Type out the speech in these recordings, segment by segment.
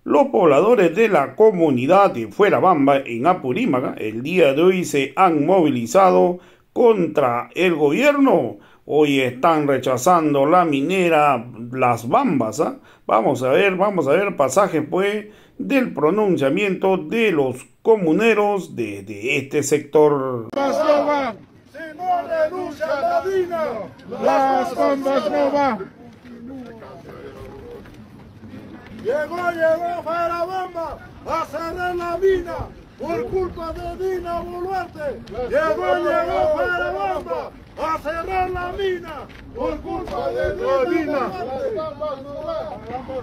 Los pobladores de la comunidad de Fuerabamba, en Apurímac, el día de hoy se han movilizado contra el gobierno. Hoy están rechazando la minera Las Bambas. Vamos a ver pasaje pues del pronunciamiento de los comuneros de este sector. Si no renuncia la mina, Las Bambas no van. Llegó Fuerabamba a cerrar la mina por culpa de Dina Boluarte. Llegó Fuerabamba a cerrar la mina por culpa de Dina Boluarte.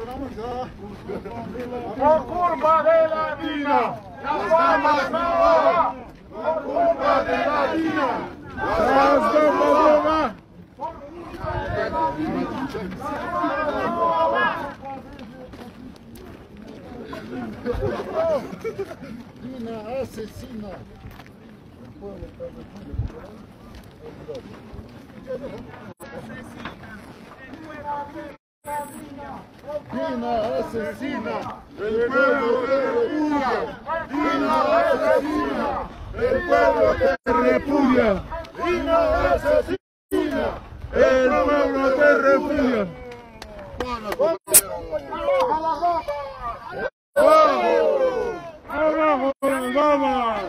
Por culpa de la mina, Las Bambas no van. Por culpa de la mina, Las Bambas no van. Dina asesina. Dina asesina. El pueblo te repudia. Dina asesina. El pueblo te repudia. Dina asesina. El pueblo te repudia. ¡Abajo las Bambas!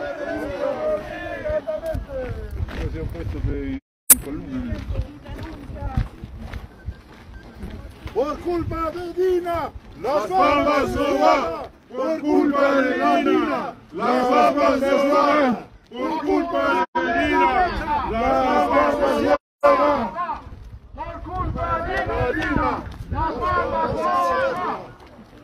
Por culpa de Dina, Las Bambas no van. Por culpa de Dina, Las Bambas no van. Por culpa de Dina, Las Bambas no van. Por culpa de Dina, Las Bambas no van.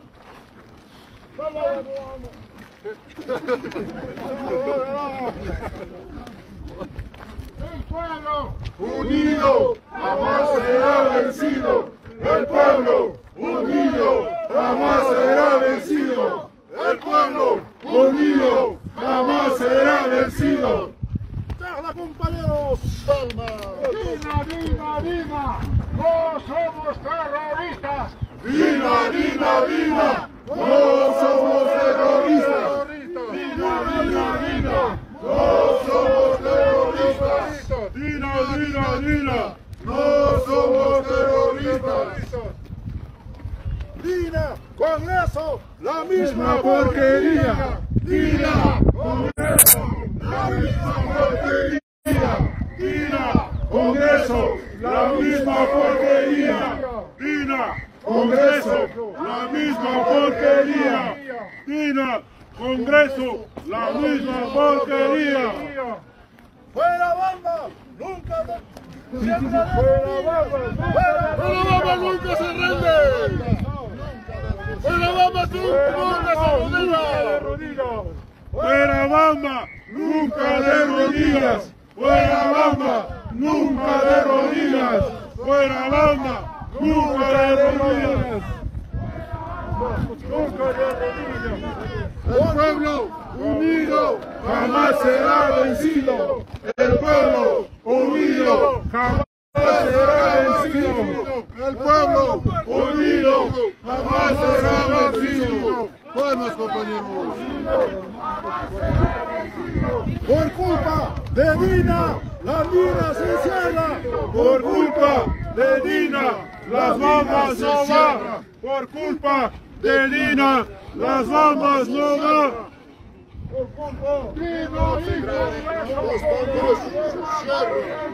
El pueblo unido jamás será vencido. El pueblo unido jamás será vencido. El pueblo unido jamás será vencido. ¡Charla, compañeros! ¡Salma! ¡Dina, Dina, Dina! ¡No somos terroristas! ¡Dina, Dina, Dina! ¡No somos terroristas! ¡Dina, Dina, Dina! ¡No somos terroristas! ¡Dina, Dina, Dina! ¡No somos terroristas! ¡Dina, Congreso, la misma porquería! ¡Dina, Congreso, la misma porquería! ¡Dina, Congreso, la misma porquería! ¡Dina, Congreso, la misma porquería! ¡Dina, Congreso, la misma porquería! ¡Fuerabamba! ¡Nunca Fuerabamba nunca se rinde! ¡Fuerabamba nunca se rodilla! ¡Fuerabamba nunca de rodillas! ¡Fuerabamba nunca de rodillas! ¡Fuerabamba nunca de rodillas! ¡Nunca de rodillas! El pueblo unido jamás será vencido. El pueblo unido jamás será vencido. El pueblo unido jamás será vencido. Buenos compañeros. Por culpa de Dina, la mina se cierra. Por culpa de Dina, Las Bambas no van. Por culpa de Dina, Las Bambas no van. Por culpa de Dina, Las Bambas se cierran.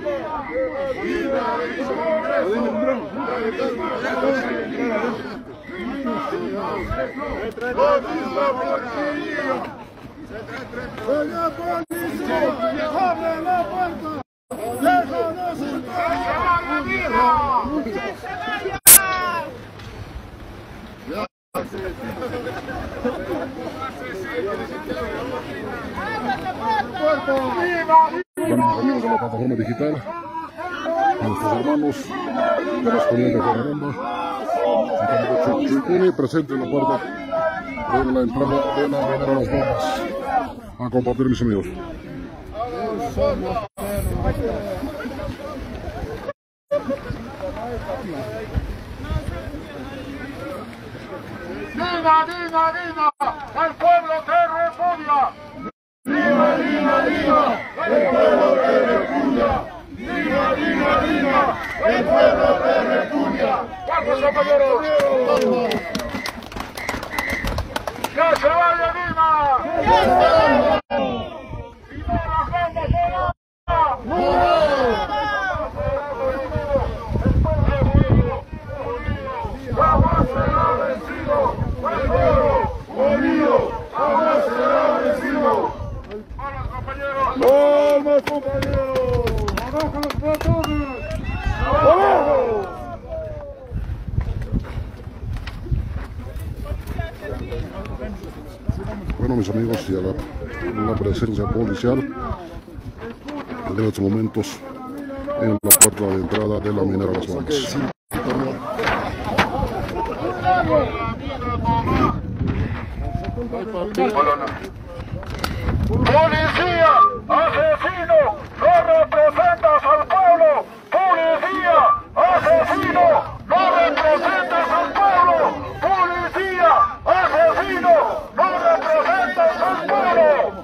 La misma porquería. ¡Señor policía! ¡Abre la puerta! ¡Déjanos entrar! Bueno, amigos de la plataforma digital, a nuestros hermanos de las comunidades de Fuerabamba, Chuicuni, presente en la puerta de la entrada de la minera Las Bambas. A compartir, mis amigos. ¡Viva Dina, Dina, Dina, el pueblo te repudia. Dina, Dina, Dina, el pueblo te repudia. Dina, Dina, Dina, el pueblo te repudia. Vamos, compañeros. ¡Que se vaya Dina! ¡Y no las bandas solas! ¡Jamás será vencido! ¡El pueblo unido jamás será vencido! ¡Vamos, compañeros! ¡Vamos, compañeros! ¡Abajo los botones! ¡Abajo! Bueno, mis amigos, ya la presencia policial en estos momentos en la puerta de entrada de la minera Las Bambas. ¡Policía! ¡Asesino! ¡No representas al pueblo! ¡Policía! ¡Asesino! ¡No representas al pueblo! ¡Policía! ¡Asesino! ¡No representas al pueblo!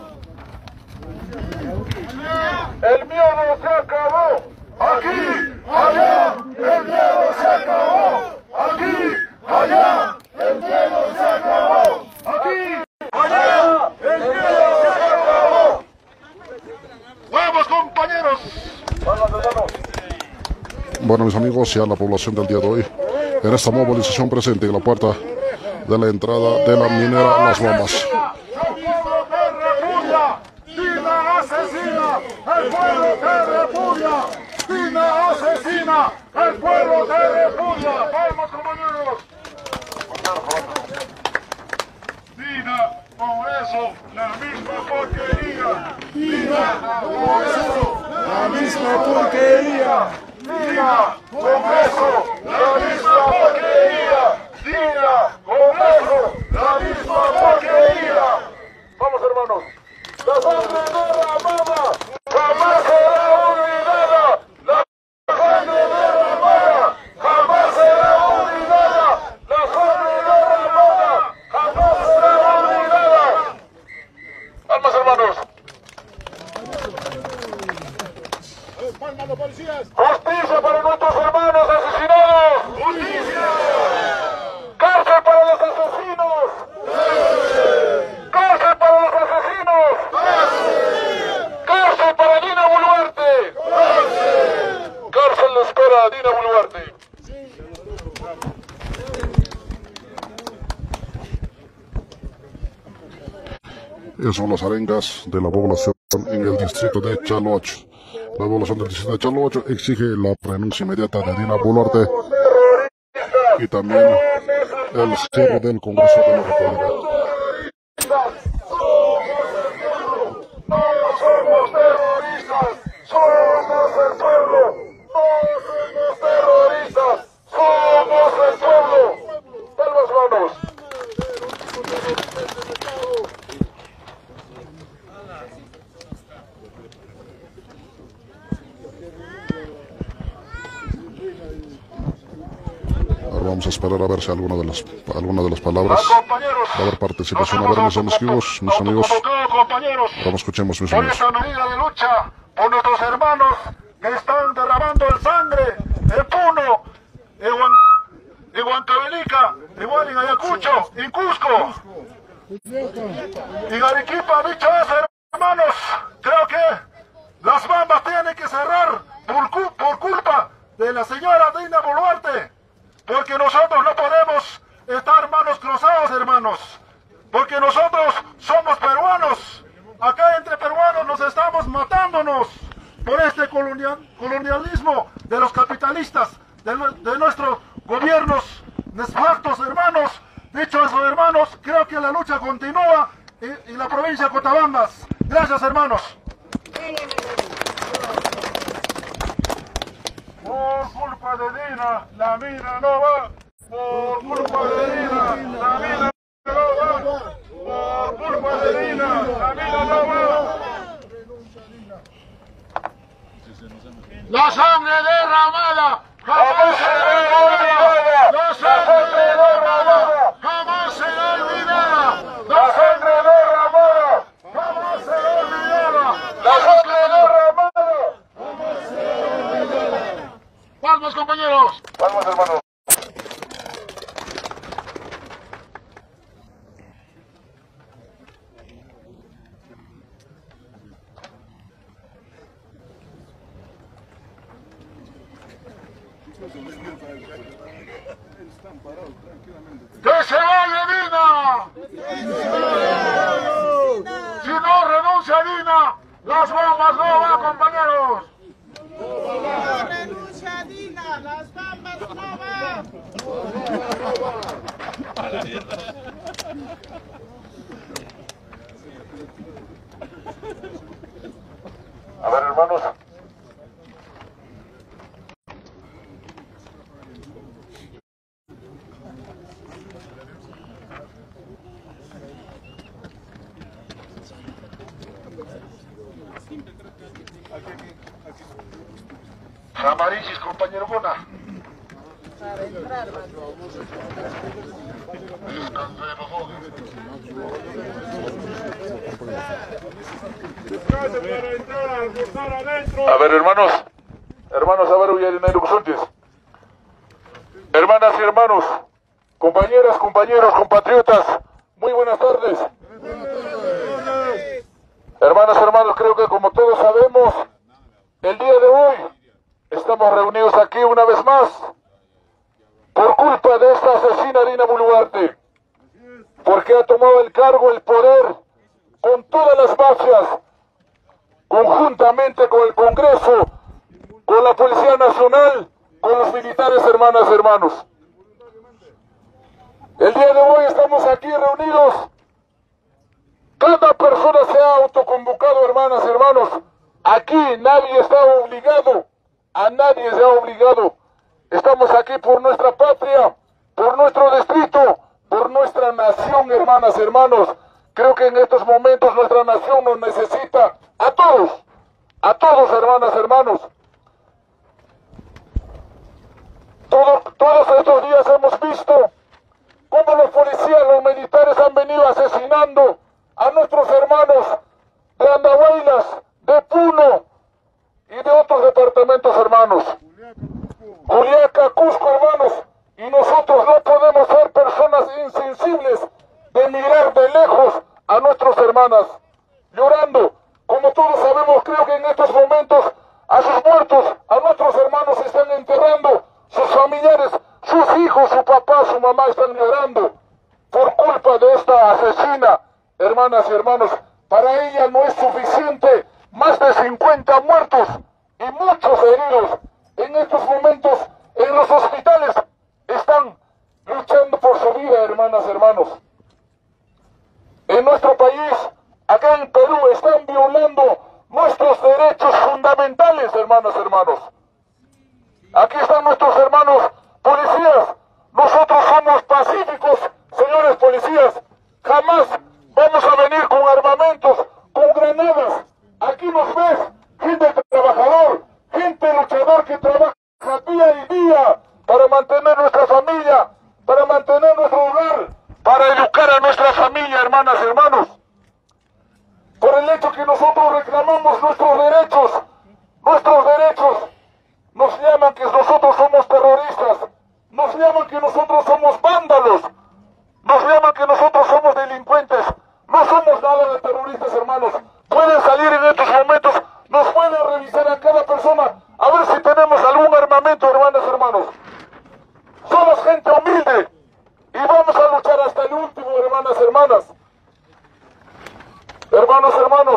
¡El miedo se acabó! ¡Aquí! ¡Allá! ¡El miedo se acabó! ¡Aquí! ¡Allá! ¡El miedo se acabó! ¡Aquí! ¡Allá! ¡El miedo se acabó! ¡Vamos, compañeros! ¡Vamos, hermanos! Bueno, mis amigos, ya la población del día de hoy en esta movilización presente en la puerta de la entrada de la minera Las Bambas. ¡Dina asesina! ¡El pueblo te repudia! ¡Dina asesina! ¡El pueblo te repudia! ¡Vamos, compañeros! Dina, con eso, la misma porquería. Dina, con eso, la misma porquería. Dina, con eso, la misma porquería. Dina, con eso, la misma porquería. Vamos, hermanos. La sangre derramada jamás será olvidada. La sangre derramada jamás será olvidada. La sangre derramada jamás será olvidada. Vamos, hermanos. Justicia para nuestros hermanos asesinados. Justicia. Cárcel para los asesinos. Cárcel para los asesinos. Cárcel para Dina Boluarte. Cárcel le espera a Dina Boluarte. Esas son las arengas de la población en el distrito de Chaloacho. La población del distrito de Chaloacho exige la renuncia inmediata de Dina Boluarte y también el cierre del Congreso de la República. No somos terroristas, somos el pueblo. No somos terroristas, somos el pueblo. Palmas, manos. Ahora vamos a esperar a ver si alguna de las palabras va a haber participación. A ver, mis amigos, Ahora escuchemos, mis por amigos. esta medida de lucha, por nuestros hermanos que están derramando el sangre en Puno, en Huancavelica, igual en Ayacucho, en Cusco, en Arequipa, dicho eso, hermanos, creo que Las Bambas tienen que cerrar por culpa de la señora Dina Boluarte, porque nosotros no podemos estar manos cruzadas, hermanos, porque nosotros somos peruanos. Acá entre peruanos nos estamos matándonos por este colonialismo de los capitalistas, de nuestros gobiernos nefastos, hermanos. Dicho eso, hermanos, creo que la lucha continúa en la provincia de Cotabambas. Gracias, hermanos. Por culpa de Dina, la mina no va. Por culpa de Dina, la mina no va. Por culpa de Dina, la mina no va. La sangre derramada jamás será olvidada. La sangre derramada jamás será ¡Que se vaya Dina! Si no renuncia Dina, las bombas no van, compañeros. No renuncia Dina, las bombas no van. A ver, hermanos. Samarichis, compañero Bona. Para entrar, A ver, hermanos, a ver, hermanas y hermanos, compañeras, compañeros, compatriotas, muy buenas tardes. Hermanas, hermanos, creo que como todos sabemos, el día de hoy estamos reunidos aquí una vez más por culpa de esta asesina Dina Boluarte, porque ha tomado el cargo, el poder, con todas las mafias, conjuntamente con el Congreso, con la Policía Nacional, con los militares, hermanas y hermanos. El día de hoy estamos aquí reunidos. Cada persona se ha autoconvocado, hermanas y hermanos. Aquí nadie está obligado, a nadie se ha obligado. Estamos aquí por nuestra patria, por nuestro distrito, por nuestra nación, hermanas y hermanos. Creo que en estos momentos nuestra nación nos necesita a todos, hermanas y hermanos. Todos estos días hemos visto cómo los policías, los militares han venido asesinando a nuestros hermanos de Andahuaylas, de Puno y de otros departamentos, hermanos. Juliaca, Cusco, hermanos. Y nosotros no podemos ser personas insensibles de mirar de lejos a nuestras hermanas llorando. Como todos sabemos, creo que en estos momentos a sus muertos, a nuestros hermanos se están enterrando, sus familiares, sus hijos, su papá, su mamá están llorando por culpa de esta asesina, hermanas y hermanos. Para ella no es suficiente más de 50 muertos y muchos heridos. En estos momentos en los hospitales están luchando por su vida, hermanas y hermanos. En nuestro país, acá en Perú, están violando nuestros derechos fundamentales, hermanas y hermanos. Aquí están nuestros hermanos policías. Nosotros somos pacíficos, señores policías. Jamás vamos a venir con armamentos, con granadas. Aquí nos ves, gente trabajador, gente luchador que trabaja día y día para mantener nuestra familia, para mantener nuestro hogar, para educar a nuestra familia, hermanas y hermanos. Por el hecho que nosotros reclamamos nuestros derechos, nos llaman que nosotros somos terroristas, nos llaman que nosotros somos vándalos, nos llaman que nosotros somos delincuentes. No somos nada de terroristas, hermanos. Pueden salir en estos momentos, nos pueden revisar a cada persona, a ver si tenemos algún armamento, hermanas y hermanos. Somos gente humilde y vamos a luchar hasta el último, hermanas y hermanas. Hermanos,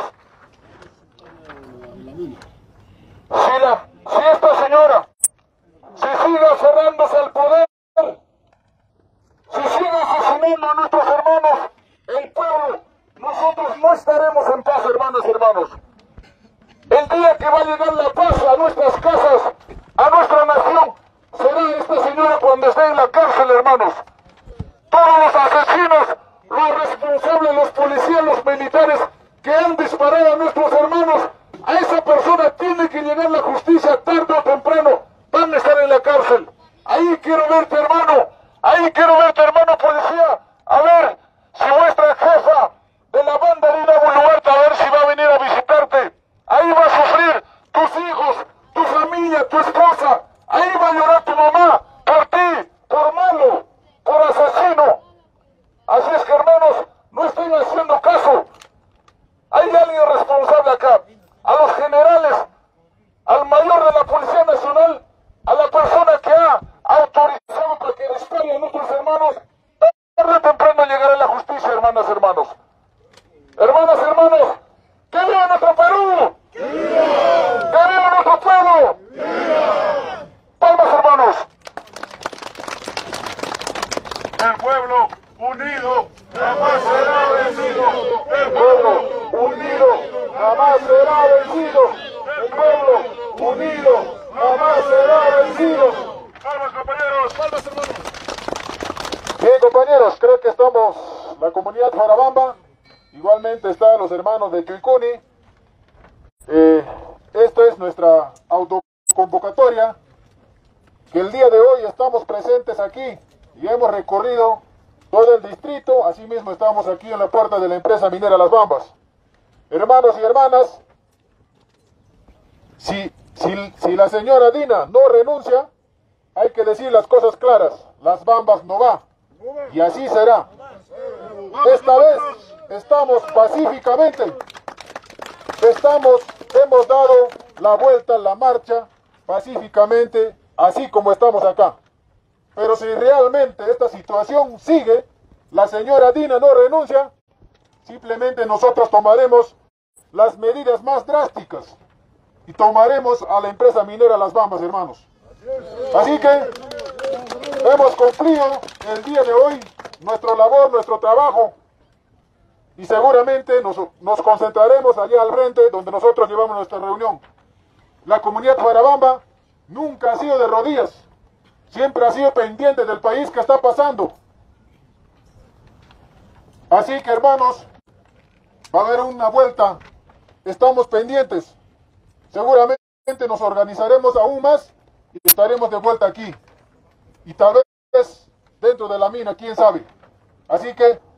si esta señora sigue aferrándose al poder, si sigue asesinando a nuestros hermanos, el pueblo, nosotros no estaremos en paz, hermanas y hermanos. El día que va a llegar la paz a nuestras casas, a nuestra nación, será esta señora cuando esté en la cárcel, hermanos. Todos los asesinos, los responsables, los policías, los militares que han disparado a nuestros hermanos, a esa persona tiene que llegar la justicia tarde o temprano. Van a estar en la cárcel. Ahí quiero verte, hermano. Ahí quiero verte, hermano policía. A ver si vuestra jefa de la banda Dina Boluarte, a ver si va a venir a visitarte. Ahí va a sufrir tus hijos, tu familia, tu esposa. Ahí va a llorar tu mamá por ti, por malo, por asesino. Así es que, hermanos, no estén haciendo caso. Hay alguien responsable acá. A los generales, al mayor de la Policía Nacional, a la persona que ha hermanas y hermanos. Hermanas y hermanos, ¡que viva nuestro Perú! ¡Que viva nuestro pueblo! ¡Palmas, hermanos! El pueblo unido jamás será vencido. El pueblo unido jamás será vencido. El pueblo unido jamás será vencido. ¡Palmas, compañeros! ¡Palmas, hermanos! Bien, compañeros, creo que estamos, la comunidad Farabamba, igualmente están los hermanos de Chuicuni. Esta es nuestra autoconvocatoria, que el día de hoy estamos presentes aquí y hemos recorrido todo el distrito. Asimismo estamos aquí en la puerta de la empresa minera Las Bambas. Hermanos y hermanas, si la señora Dina no renuncia, hay que decir las cosas claras: Las Bambas no va, y así será. Esta vez estamos pacíficamente, hemos dado la vuelta, la marcha pacíficamente, así como estamos acá. Pero si realmente esta situación sigue, la señora Dina no renuncia, simplemente nosotros tomaremos las medidas más drásticas y tomaremos a la empresa minera Las Bambas, hermanos. Así que hemos cumplido el día de hoy nuestra labor, nuestro trabajo, y seguramente nos concentraremos allá al frente donde nosotros llevamos nuestra reunión. La comunidad Farabamba nunca ha sido de rodillas, siempre ha sido pendiente del país que está pasando. Así que, hermanos, va a haber una vuelta, estamos pendientes. Seguramente nos organizaremos aún más y estaremos de vuelta aquí. Y tal vez dentro de la mina, quién sabe. Así que